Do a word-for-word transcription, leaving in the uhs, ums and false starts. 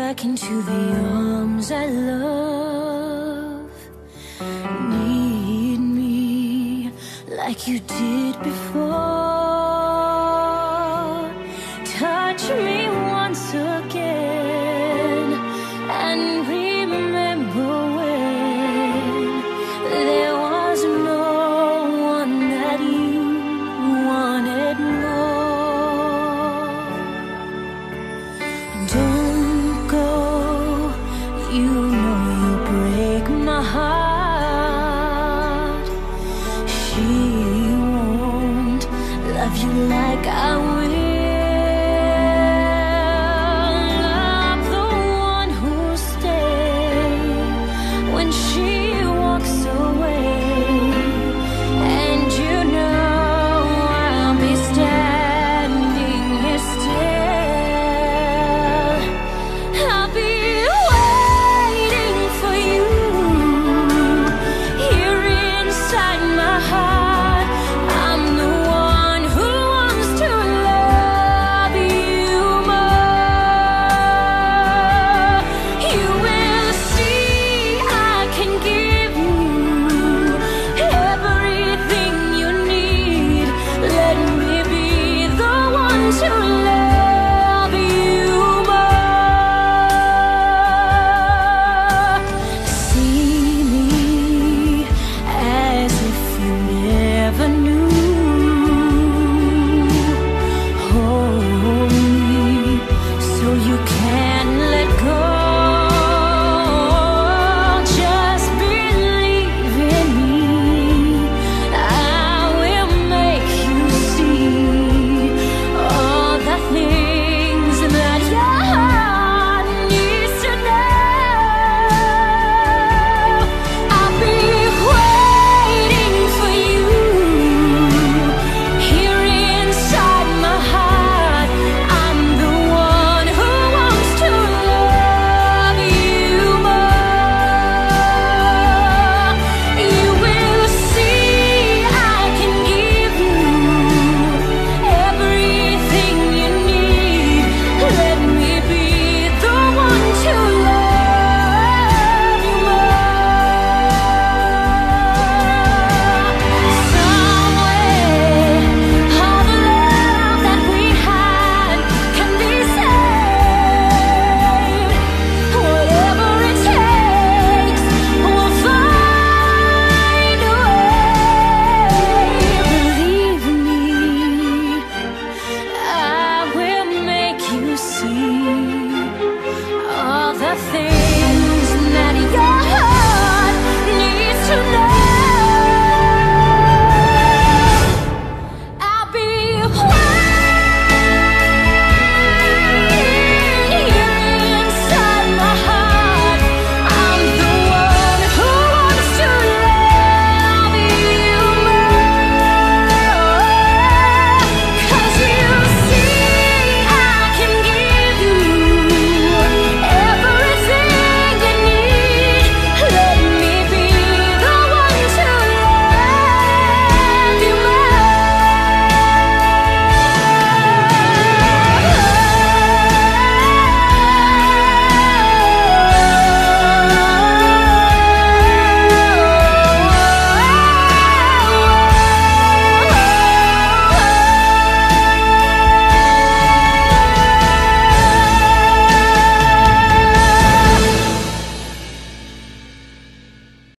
back into the arms I love. Need me like you did before. Touch me once again and remember when there was no one that you wanted more. Don't go, you know you break my heart. She won't love you like I will. See all the things